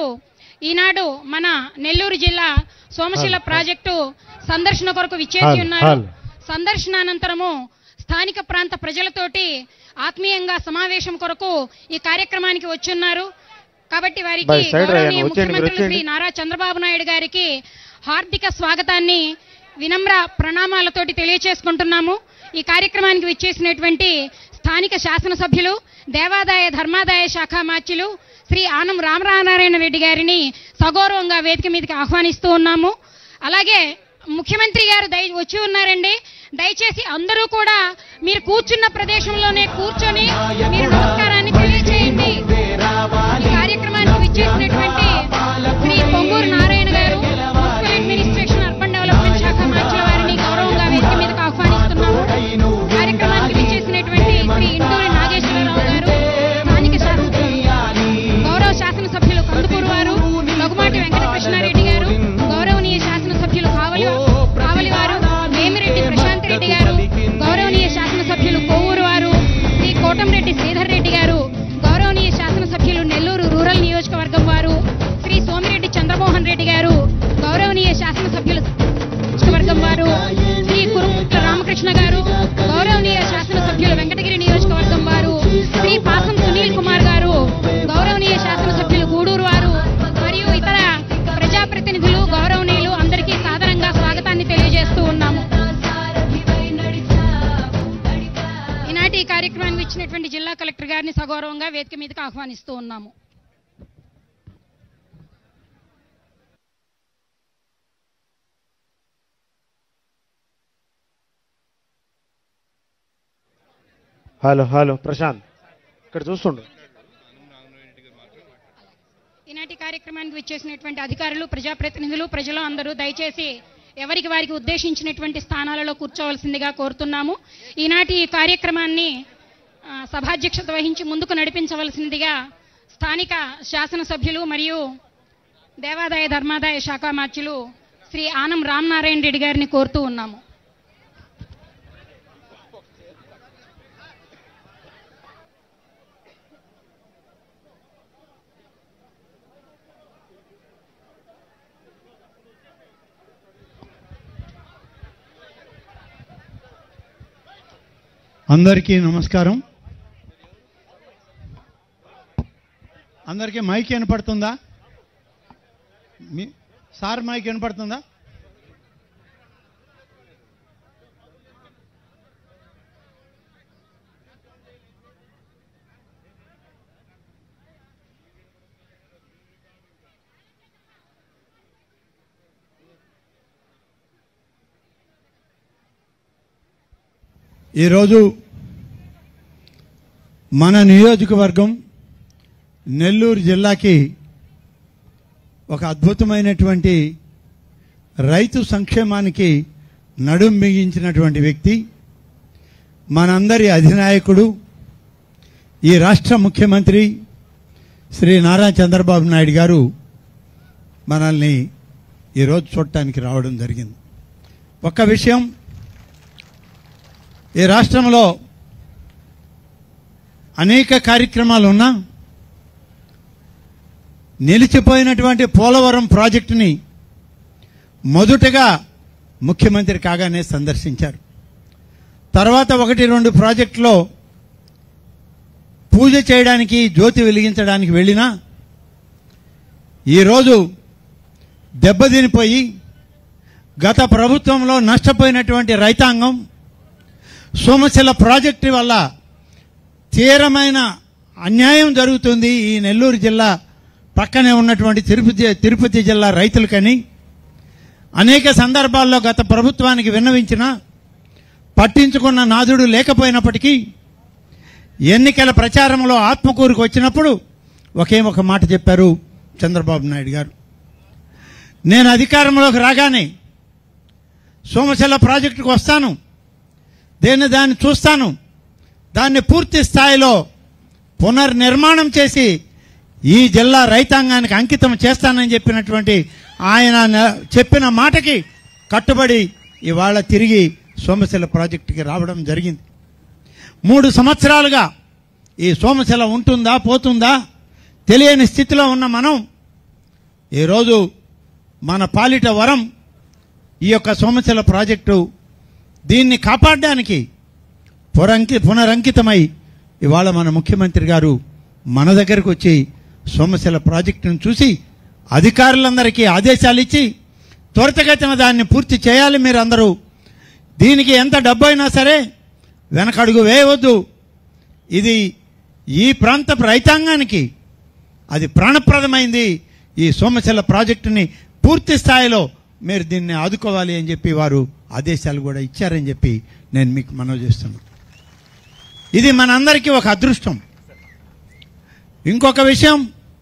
గారు ఈనాడు మన నెల్లూరు జిల్లా సోమశిల ప్రాజెక్టు సందర్శన కొరకు విచ్చేసి ఉన్నారు. సందర్శనానంతరము స్థానిక ప్రాంత ప్రజలతోటి ఆత్మీయంగా సమావేశం కొరకు ఈ కార్యక్రమానికి వచ్చున్నారు. కాబట్టి వారికి గౌరవనీయ ముఖ్యమంత్రి శ్రీ నారా చంద్రబాబు నాయుడు గారికి హార్దిక స్వాగతాన్ని వినమ్ర ప్రణామాలతోటి తెలియచేసుకుంటున్నాము. ఈ కార్యక్రమానికి విచ్చేసినటువంటి స్థానిక శాసనసభ్యులు, దేవాదాయ ధర్మాదాయ శాఖ మార్చులు శ్రీ ఆనం రామనారాయణ రెడ్డి గారిని సగౌరవంగా వేదిక మీదకి ఆహ్వానిస్తూ ఉన్నాము. అలాగే ముఖ్యమంత్రి గారు వచ్చి ఉన్నారండి. దయచేసి అందరూ కూడా మీరు కూర్చున్న ప్రదేశంలోనే కూర్చొని మీరు నమస్కారాన్ని తెలియజేయండి. ఈ కార్యక్రమానికి విచ్చేసినటువంటి శ్రీ పొంగూరు నారాయణ గారు, మున్సిపల్ అడ్మినిస్ట్రేషన్ అర్బన్ డెవలప్మెంట్ శాఖ మార్చుల వారిని గౌరవంగా వేదిక మీదకి ఆహ్వానిస్తున్నాము. కార్యక్రమానికి విచ్చేసినటువంటి శ్రీ ఇంటూరి నాగేశ్వరరావు గారు, స్థానిక గౌరవ శాసనసభ్యులు కందుకూరు వారు, లఘుమాటి వెంకటకృష్ణారెడ్డి గారు, గౌరవనీయ శాసనసభ్యులు కావలి వారు, వేమిరెడ్డి ప్రశాంత్ రెడ్డి గారు, గౌరవనీయ శాసనసభ్యులు కొవ్వూరు వారు, శ్రీ కోటంరెడ్డి శ్రీధర్ రెడ్డి గారు, గౌరవనీయ శాసనసభ్యులు నెల్లూరు రూరల్ నియోజకవర్గం వారు, శ్రీ సోమిరెడ్డి చంద్రమోహన్ రెడ్డి గారు, గౌరవనీయ శాసనసభ్యులు నియోజకవర్గం వారు, శ్రీ కురుముట్ల రామకృష్ణ గారు, గౌరవనీయ శాసనసభ్యులు వెంకటగిరి నియోజకవర్గం వారు, శ్రీ పాసం సునీల్ కుమార్ గారు, గౌరవనీయ శాసనసభ్యులు గూడూరు వారు మరియు ఇతర ప్రజాప్రతినిధులు, గౌరవనీయులు అందరికీ సాదరంగా స్వాగతాన్ని తెలియజేస్తూ ఉన్నాము. ఈనాటి ఈ కార్యక్రమానికి ఇచ్చినటువంటి జిల్లా కలెక్టర్ గారిని సగౌరవంగా వేదిక మీదకి ఆహ్వానిస్తూ ఉన్నాము. హలో ప్రశాంత్ ఇక్కడ చూస్తుండ్రు. ఈనాటి కార్యక్రమానికి విచ్చేసినటువంటి అధికారులు, ప్రజాప్రతినిధులు, ప్రజలు అందరూ దయచేసి ఎవరికి వారికి ఉద్దేశించినటువంటి స్థానాలలో కూర్చోవలసిందిగా కోరుతున్నాము. ఈనాటి ఈ కార్యక్రమాన్ని సభాధ్యక్షత వహించి ముందుకు నడిపించవలసిందిగా స్థానిక శాసనసభ్యులు మరియు దేవాదాయ ధర్మాదాయ శాఖ మార్చులు శ్రీ ఆనం రామనారాయణ రెడ్డి గారిని కోరుతూ ఉన్నాము. అందరికీ నమస్కారం. అందరికీ మైక్ వినపడుతుందా? సార్ మైక్ వినపడుతుందా? ఈరోజు మన నియోజకవర్గం నెల్లూరు జిల్లాకి ఒక అద్భుతమైనటువంటి రైతు సంక్షేమానికి నడుం బిగించినటువంటి వ్యక్తి, మనందరి అధినాయకుడు, ఈ రాష్ట్ర ముఖ్యమంత్రి శ్రీ నారా చంద్రబాబు నాయుడు గారు మనల్ని ఈరోజు చూడటానికి రావడం జరిగింది. ఒక్క విషయం, ఈ రాష్ట్రంలో అనేక కార్యక్రమాలు ఉన్నా నిలిచిపోయినటువంటి పోలవరం ప్రాజెక్టుని మొదటగా ముఖ్యమంత్రి కాగానే సందర్శించారు. తర్వాత 1-2 ప్రాజెక్టులో పూజ చేయడానికి, జ్యోతి వెలిగించడానికి వెళ్ళినా ఈరోజు దెబ్బతినిపోయి గత ప్రభుత్వంలో నష్టపోయినటువంటి రైతాంగం సోమశిల ప్రాజెక్టు వల్ల తీవ్రమైన అన్యాయం జరుగుతుంది ఈ నెల్లూరు జిల్లా పక్కనే ఉన్నటువంటి తిరుపతి జిల్లా రైతులకని అనేక సందర్భాల్లో గత ప్రభుత్వానికి విన్నవించినా పట్టించుకున్న నాదుడు లేకపోయినప్పటికీ ఎన్నికల ప్రచారంలో ఆత్మకూరుకు వచ్చినప్పుడు ఒక మాట చెప్పారు చంద్రబాబు నాయుడు గారు. నేను అధికారంలోకి రాగానే సోమశిల ప్రాజెక్టుకు వస్తాను, దాన్ని చూస్తాను, దాన్ని పూర్తి స్థాయిలో పునర్నిర్మాణం చేసి ఈ జిల్లా రైతాంగానికి అంకితం చేస్తానని చెప్పినటువంటి ఆయన చెప్పిన మాటకి కట్టుబడి ఇవాళ తిరిగి సోమశిల ప్రాజెక్టుకి రావడం జరిగింది. 3 సంవత్సరాలుగా ఈ సోమశిల ఉంటుందా పోతుందా తెలియని స్థితిలో ఉన్న మనం ఈరోజు మన పాలిట వరం ఈ యొక్క సోమశిల ప్రాజెక్టు. దీన్ని కాపాడడానికి పునరంకితమై ఇవాళ మన ముఖ్యమంత్రి గారు మన దగ్గరకు వచ్చి సోమశిల ప్రాజెక్టును చూసి అధికారులందరికీ ఆదేశాలు ఇచ్చి త్వరితగతిన దాన్ని పూర్తి చేయాలి. మీరందరూ దీనికి ఎంత డబ్బు అయినా సరే వెనకడుగు వేయవద్దు. ఇది ఈ ప్రాంత రైతాంగానికి అది ప్రాణప్రదమైంది. ఈ సోమశిల ప్రాజెక్టుని పూర్తి స్థాయిలో మీరు దీన్ని ఆదుకోవాలి అని చెప్పి వారు ఆదేశాలు కూడా ఇచ్చారని చెప్పి నేను మీకు మనవి చేస్తున్నాను. ఇది మనందరికీ ఒక అదృష్టం. ఇంకొక విషయం,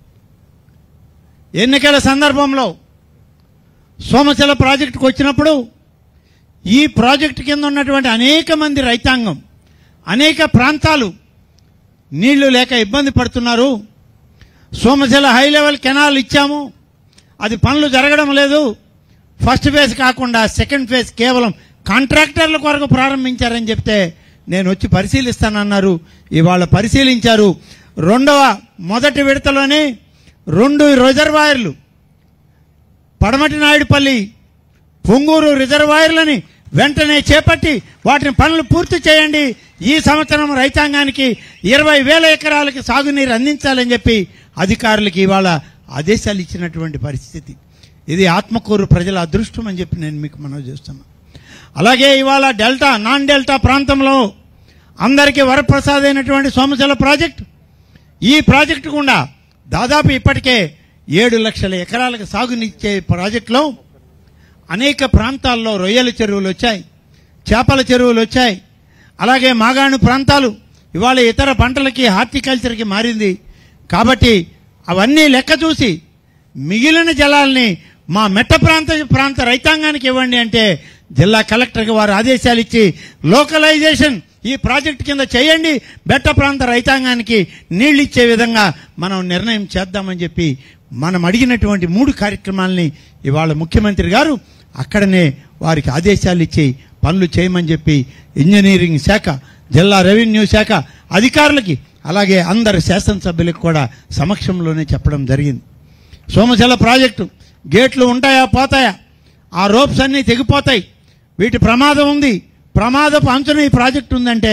ఎన్నికల సందర్భంలో సోమశిల ప్రాజెక్టుకు వచ్చినప్పుడు ఈ ప్రాజెక్టు కింద ఉన్నటువంటి అనేక మంది రైతాంగం అనేక ప్రాంతాలు నీళ్లు లేక ఇబ్బంది పడుతున్నారు. సోమశిల హై లెవెల్ కెనాల్ ఇచ్చాము, అది పనులు జరగడం లేదు. ఫస్ట్ ఫేజ్ కాకుండా సెకండ్ ఫేజ్ కేవలం కాంట్రాక్టర్ల కొరకు ప్రారంభించారని చెప్తే నేను వచ్చి పరిశీలిస్తానన్నారు. ఇవాళ పరిశీలించారు. మొదటి విడతలోనే 2 రిజర్వాయర్లు పడమటి నాయుడుపల్లి పొంగూరు రిజర్వాయర్లని వెంటనే చేపట్టి వాటిని పనులు పూర్తి చేయండి. ఈ సంవత్సరం రైతాంగానికి 20,000 ఎకరాలకి సాగునీరు అందించాలని చెప్పి అధికారులకి ఇవాళ ఆదేశాలు ఇచ్చినటువంటి పరిస్థితి. ఇది ఆత్మకూరు ప్రజల అదృష్టం అని చెప్పి నేను మీకు మనవి చేస్తున్నాను. అలాగే ఇవాళ నాన్ డెల్టా ప్రాంతంలో అందరికీ వరప్రసాద్ అయినటువంటి సోమశిల ప్రాజెక్టు, ఈ ప్రాజెక్టు గుండా దాదాపు ఇప్పటికే 7 లక్షల ఎకరాలకు సాగునిచ్చే ప్రాజెక్టులో అనేక ప్రాంతాల్లో రొయ్యల చెరువులు వచ్చాయి, చేపల చెరువులు వచ్చాయి. అలాగే మాగాణు ప్రాంతాలు ఇవాళ ఇతర పంటలకి హార్టికల్చర్కి మారింది. కాబట్టి అవన్నీ లెక్క చూసి మిగిలిన జలాల్ని మా మెట్ట ప్రాంత రైతాంగానికి ఇవ్వండి అంటే జిల్లా కలెక్టర్కి వారు ఆదేశాలు ఇచ్చి లోకలైజేషన్ ఈ ప్రాజెక్టు కింద చేయండి, మెట్ట ప్రాంత రైతాంగానికి నీళ్లు ఇచ్చే విధంగా మనం నిర్ణయం చేద్దామని చెప్పి మనం అడిగినటువంటి 3 కార్యక్రమాలని ఇవాళ ముఖ్యమంత్రి గారు అక్కడనే వారికి ఆదేశాలు ఇచ్చి పనులు చేయమని చెప్పి ఇంజనీరింగ్ శాఖ, జిల్లా రెవెన్యూ శాఖ అధికారులకి అలాగే అందరు శాసనసభ్యులకు కూడా సమక్షంలోనే చెప్పడం జరిగింది. సోమశిల ప్రాజెక్టు గేట్లు ఉంటాయా పోతాయా, ఆ రోప్స్ అన్నీ తెగిపోతాయి, వీటి ప్రమాదం ఉంది, ప్రమాదపు అంచున ఈ ప్రాజెక్టు ఉందంటే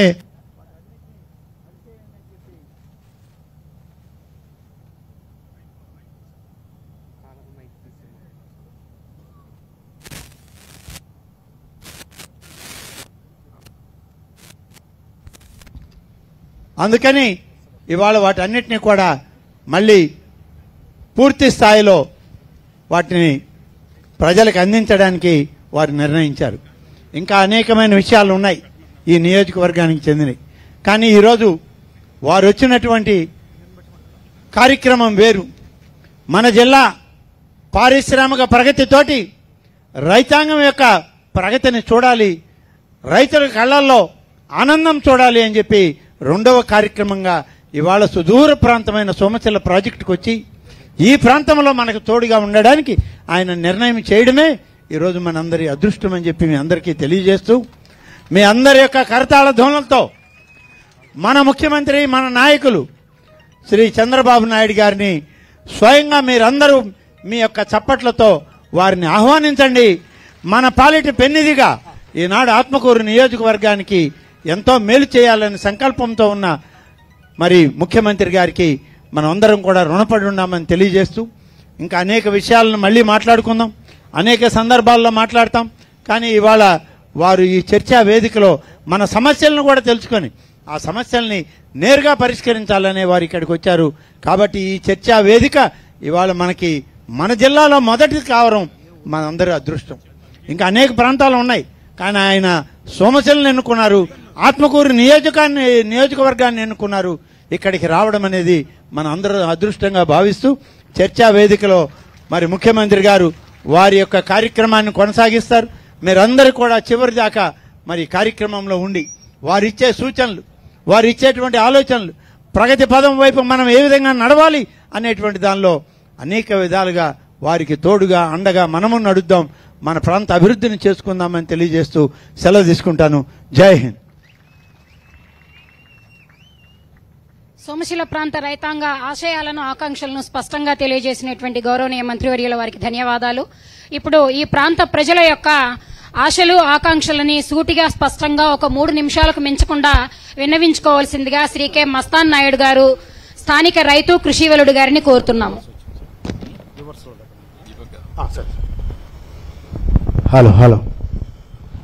అందుకని ఇవాళ వాటన్నిటినీ కూడా మళ్ళీ పూర్తి స్థాయిలో వాటిని ప్రజలకు అందించడానికి వారు నిర్ణయించారు. ఇంకా అనేకమైన విషయాలు ఉన్నాయి ఈ నియోజకవర్గానికి చెందినవి. కానీ ఈరోజు వారు వచ్చినటువంటి కార్యక్రమం వేరు. మన జిల్లా పారిశ్రామిక ప్రగతితోటి రైతాంగం యొక్క ప్రగతిని చూడాలి, రైతుల కళ్ళల్లో ఆనందం చూడాలి అని చెప్పి 2వ కార్యక్రమంగా ఇవాళ సుదూర ప్రాంతమైన సోమశిల ప్రాజెక్టుకు వచ్చి ఈ ప్రాంతంలో మనకు తోడుగా ఉండడానికి ఆయన నిర్ణయం చేయడమే ఈరోజు మనందరి అదృష్టం అని చెప్పి మీ అందరికీ తెలియజేస్తూ, మీ అందరి యొక్క కరతాళ ధ్వనులతో మన ముఖ్యమంత్రి మన నాయకులు శ్రీ చంద్రబాబు నాయుడు గారిని స్వయంగా మీరందరూ మీ యొక్క చప్పట్లతో వారిని ఆహ్వానించండి. మన పాలిట పెన్నిదిగా ఈనాడు ఆత్మకూరు నియోజకవర్గానికి ఎంతో మేలు చేయాలనే సంకల్పంతో ఉన్న మరి ముఖ్యమంత్రి గారికి మనం అందరం కూడా రుణపడి ఉన్నామని తెలియజేస్తూ, ఇంకా అనేక విషయాలను మళ్ళీ మాట్లాడుకుందాం, అనేక సందర్భాల్లో మాట్లాడతాం. కానీ ఇవాళ వారు ఈ చర్చా వేదికలో మన సమస్యలను కూడా తెలుసుకొని ఆ సమస్యల్ని నేరుగా పరిష్కరించాలనే వారు ఇక్కడికి వచ్చారు. కాబట్టి ఈ చర్చా వేదిక ఇవాళ మనకి మన జిల్లాలో మొదటి కావడం మనందరి అదృష్టం. ఇంకా అనేక ప్రాంతాలు ఉన్నాయి, కానీ ఆయన సోమశిలను ఎన్నుకున్నారు, ఆత్మకూరు నియోజకవర్గాన్ని ఎన్నుకున్నారు. ఇక్కడికి రావడం అనేది మన అందరూ అదృష్టంగా భావిస్తూ చర్చా వేదికలో మరి ముఖ్యమంత్రి గారు వారి యొక్క కార్యక్రమాన్ని కొనసాగిస్తారు. మీరందరూ కూడా చివరి దాకా మరి కార్యక్రమంలో ఉండి వారిచ్చే సూచనలు, వారు ఇచ్చేటువంటి ఆలోచనలు, ప్రగతి పదం వైపు మనం ఏ విధంగా నడవాలి అనేటువంటి దానిలో అనేక విధాలుగా వారికి తోడుగా అండగా మనము నడుద్దాం, మన ప్రాంత అభివృద్ధిని చేసుకుందామని తెలియజేస్తూ సెలవు తీసుకుంటాను. జై హింద్. సోమశిల ప్రాంత రైతాంగ ఆశయాలను ఆకాంక్షలను స్పష్టంగా తెలియజేసినటువంటి గౌరవనీయ మంత్రివర్యుల వారికి ధన్యవాదాలు. ఇప్పుడు ఈ ప్రాంత ప్రజల యొక్క ఆశలు ఆకాంక్షలని సూటిగా స్పష్టంగా ఒక 3 నిమిషాలకు మించకుండా విన్నవించుకోవాల్సిందిగా శ్రీ కె మస్తాన్ నాయుడు గారు, స్థానిక రైతు కృషివలుడు గారిని కోరుతున్నాము. Hello hello